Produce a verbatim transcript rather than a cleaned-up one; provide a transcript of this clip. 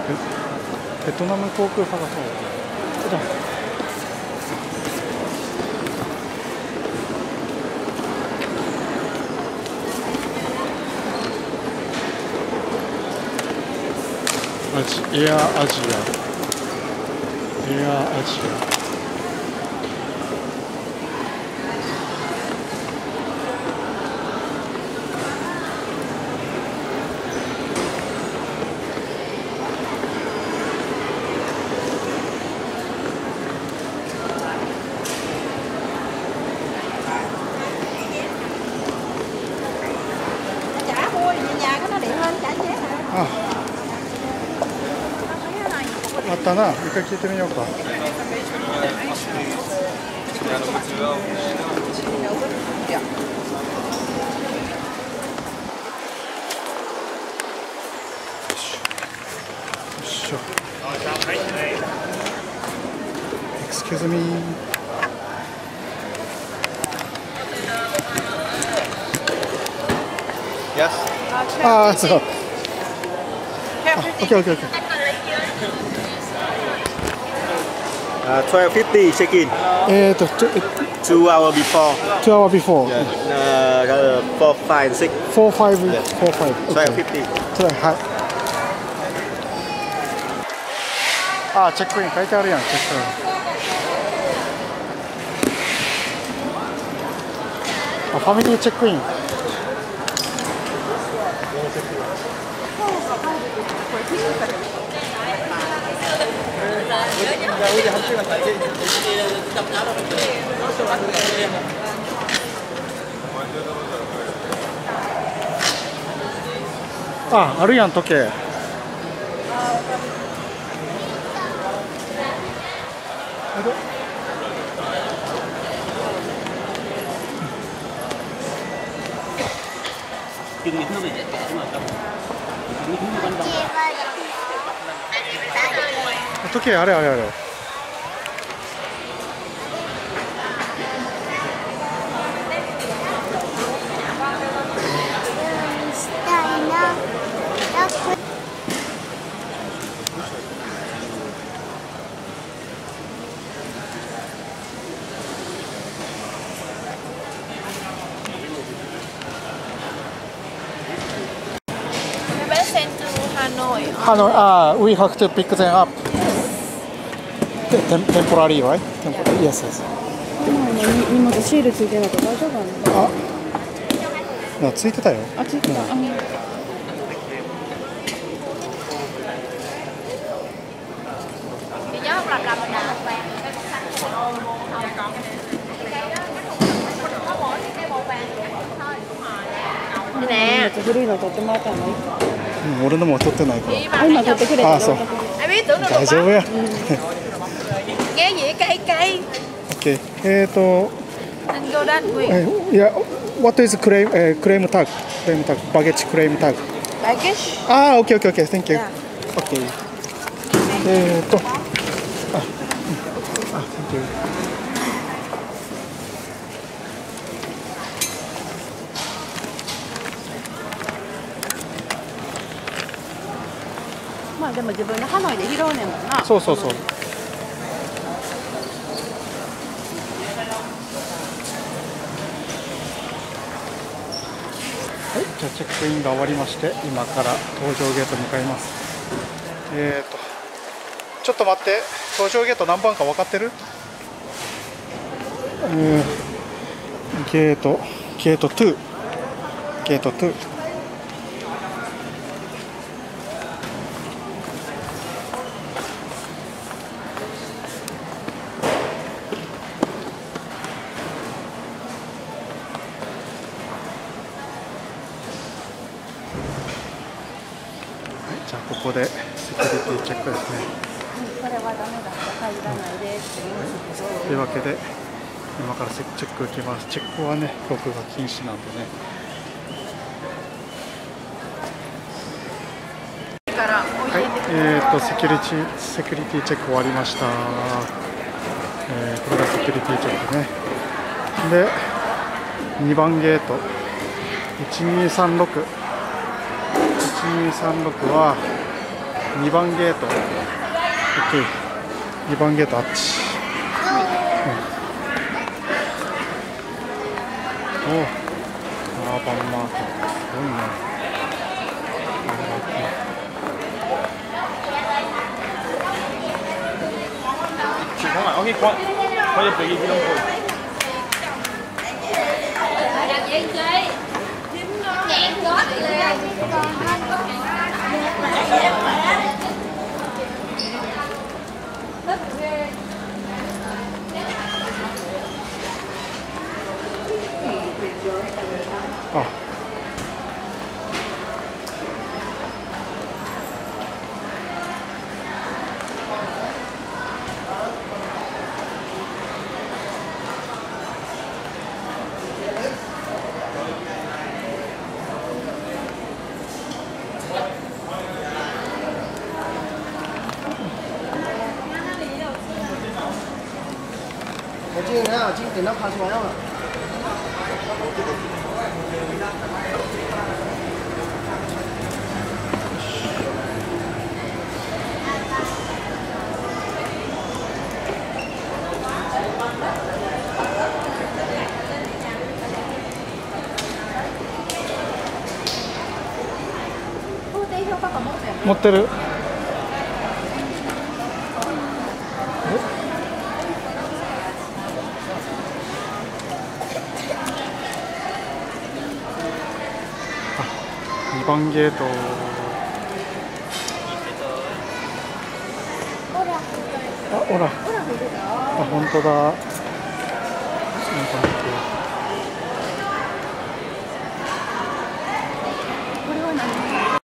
ベトナム航空探そう。じゃアジエアアジアエアアジアあったな、一回聞いてみようか。Excuse me. Yes. ああ、そう。Okay, okay, okay. Uh, twelve fifty check-in. えっと、 two hour before. two hour before. Yeah. Uh, four five six. four five four five. twelve fifty. はい。あ、チェックイン書いてあるやん、チェックイン。あ、ファミリーチェックイン。あ、あるやん時計。時計あれあれあれ。Hanoi, ah, we have to pick them up. Tem temporary, right? Temporary, yes, yes. 荷物シールついてなかったら大丈夫なの？ あ、ついてたよ。 あ、ついてた。うん。ねえ、古いの取ってもらったの？ うん、俺のも取ってないから。 あ、今取ってくれた。 あ、そう。大丈夫や。 nghe gì cây cây. Okay. えっと。 Then go that way. いや、what is claim claim tag? Claim tag. Baggage claim tag. Baggage? あ、okay, okay, okay. Thank you. Okay. えっと。あ、あ、thank you. まあでも自分でハノイで拾うねんもんな。 そうそうそう。はい、じゃあチェックインが終わりまして、今から搭乗ゲートに向かいます。えっと、ちょっと待って、搭乗ゲート何番か分かってる？えー、ゲート、ゲートに、ゲートに。じゃあここでセキュリティチェックですね。 これはダメだった入らないでって言いますけど。 というわけで今からチェック受けます。チェックはね、録画禁止なんでね。はい、えーとセキュリティセキュリティチェック終わりました。えー、これがセキュリティチェックね。で、にばんゲートいちにーさんろく。いちにーさんろくは、 にばんゲート OK、 にばんゲートあっち、うん、おアーバンマーケットすごいね。 傳統埋，我可以開，可以俾幾多倍？ あ、 我今天啊，今天等到爬出来了。持ってる。にばんゲート。あ、ほら。あ、本当だ。なんか